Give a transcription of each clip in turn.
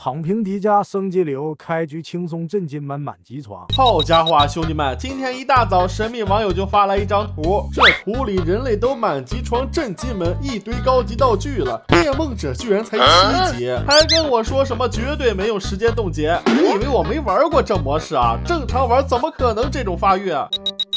躺平叠加升级流，开局轻松震惊满级床。 好家伙啊，兄弟们！今天一大早，神秘网友就发来一张图，这图里人类都满级床震惊门，一堆高级道具了。猎梦者居然才7级，还跟我说什么绝对没有时间冻结。你以为我没玩过这模式啊？正常玩怎么可能这种发育啊？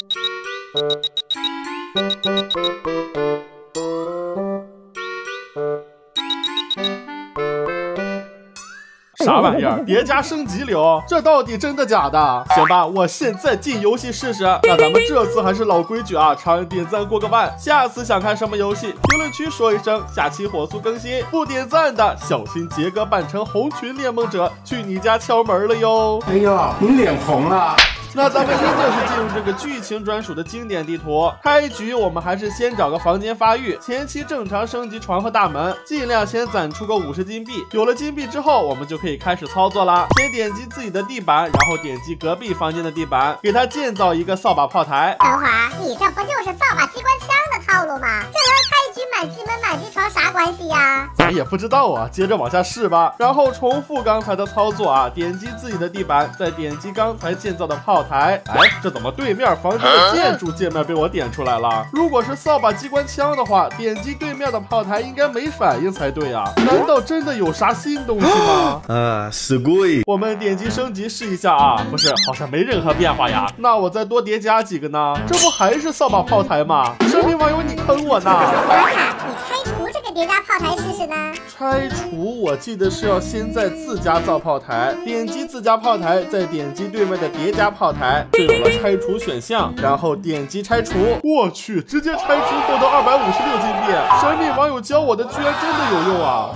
啥玩意儿？叠加升级流，这到底真的假的？行吧，我现在进游戏试试。那咱们这次还是老规矩啊，长按点赞过个万。下次想看什么游戏，评论区说一声，下期火速更新。不点赞的，小心杰哥扮成红裙猎梦者去你家敲门了哟。 哎呦，你脸红了。 那咱们依旧是进入这个剧情专属的经典地图。开局我们还是先找个房间发育，前期正常升级床和大门，尽量先攒出个50金币。有了金币之后，我们就可以开始操作啦。先点击自己的地板，然后点击隔壁房间的地板，给它建造一个扫把炮台。 等会儿，你这不就是扫把机关枪的套路吗？这和开局满级门满级床啥关系呀？ 咱也不知道啊，接着往下试吧。然后重复刚才的操作啊，点击自己的地板，再点击刚才建造的炮台。哎，这怎么对面房间的建筑界面被我点出来了？如果是扫把机关枪的话，点击对面的炮台应该没反应才对啊。难道真的有啥新东西吗？ すごい。 我们点击升级试一下啊，不是，好像没任何变化呀。那我再多叠加几个呢？这不还是扫把炮台吗？神秘网友你坑我呢！ 玛卡，你拆除这个叠加炮台试试呢？ 拆除我记得是要先在自家造炮台，点击自家炮台，再点击对面的叠加炮台，就有了拆除选项，然后点击拆除。我去，直接拆除获得256金币！神秘网友教我的居然真的有用啊！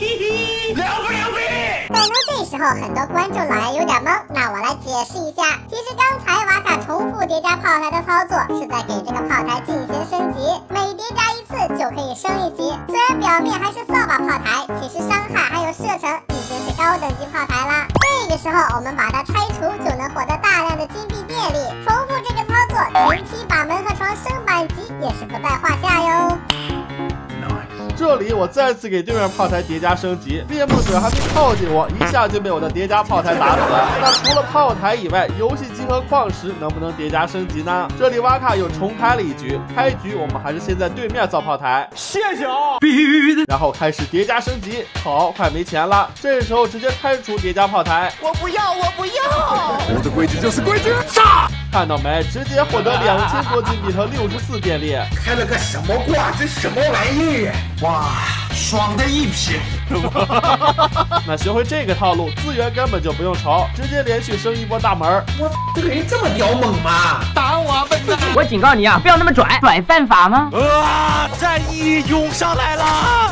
可能这时候很多观众老爷有点懵，那我来解释一下。其实刚才瓦卡重复叠加炮台的操作是在给这个炮台进行升级，每叠加一次就可以升一级。虽然表面还是扫把炮台，其实伤害还有射程已经是高等级炮台了。这个时候我们把它拆除，就能获得大量的金币电力。重复这个操作，前期把门和床升满级也是不在话下哟。 这里我再次给对面炮台叠加升级，猎梦者还没靠近我，一下就被我的叠加炮台打死了。那除了炮台以外，游戏机和矿石能不能叠加升级呢？这里瓦卡又重开了一局，开局我们还是先在对面造炮台， 谢谢啊， 必须的。然后开始叠加升级，好，快没钱了，这时候直接开除叠加炮台。 我不要，我不要！ 我的规矩就是规矩， 杀！看到没？直接获得2000多金币和64电力。 开了个什么挂？这什么玩意？哇，爽的一批！ 那学会这个套路，资源根本就不用愁，直接连续升一波大门。 我这个人这么屌猛吗？ 打我笨蛋！ 我警告你啊，不要那么拽，拽犯法吗？ 战意涌上来了！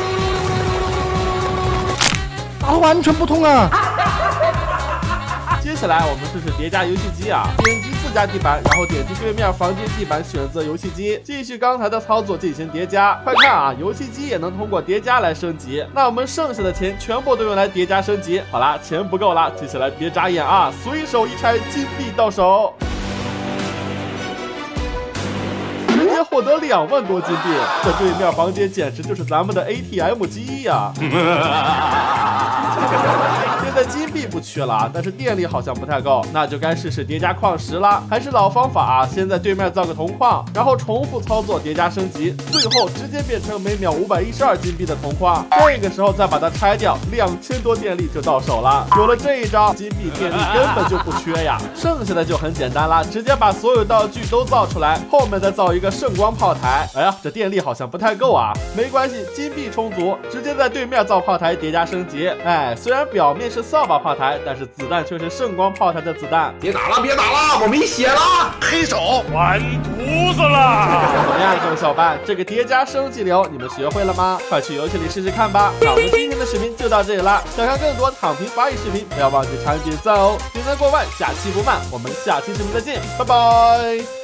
打得完全不通啊！ 接下来我们试试叠加游戏机啊，点击自家地板，然后点击对面房间地板，选择游戏机，继续刚才的操作进行叠加。快看啊，游戏机也能通过叠加来升级。那我们剩下的钱全部都用来叠加升级。好啦，钱不够了，接下来别眨眼啊，随手一拆，金币到手。直接获得2万多金币，这对面房间简直就是咱们的 ATM 机呀！现在金币不缺了，但是电力好像不太够，那就该试试叠加矿石了。还是老方法啊，先在对面造个铜矿，然后重复操作叠加升级，最后直接变成每秒512金币的铜矿。这个时候再把它拆掉，2000多电力就到手了。有了这一招，金币电力根本就不缺呀。剩下的就很简单了，直接把所有道具都造出来，后面再造一个圣光炮台。哎呀，这电力好像不太够啊，没关系，金币充足，直接在对面造炮台叠加升级。哎，虽然表面是扫把炮台，但是子弹却是圣光炮台的子弹。 别打了，别打了，我没血了！ 黑手完犊子了！ 怎么样，各位小伙伴，这个叠加升级流你们学会了吗？快去游戏里试试看吧。那我们今天的视频就到这里了，想看更多躺平发育视频，不要忘记长按点赞哦，点赞过万，下期不慢。我们下期视频再见，拜拜。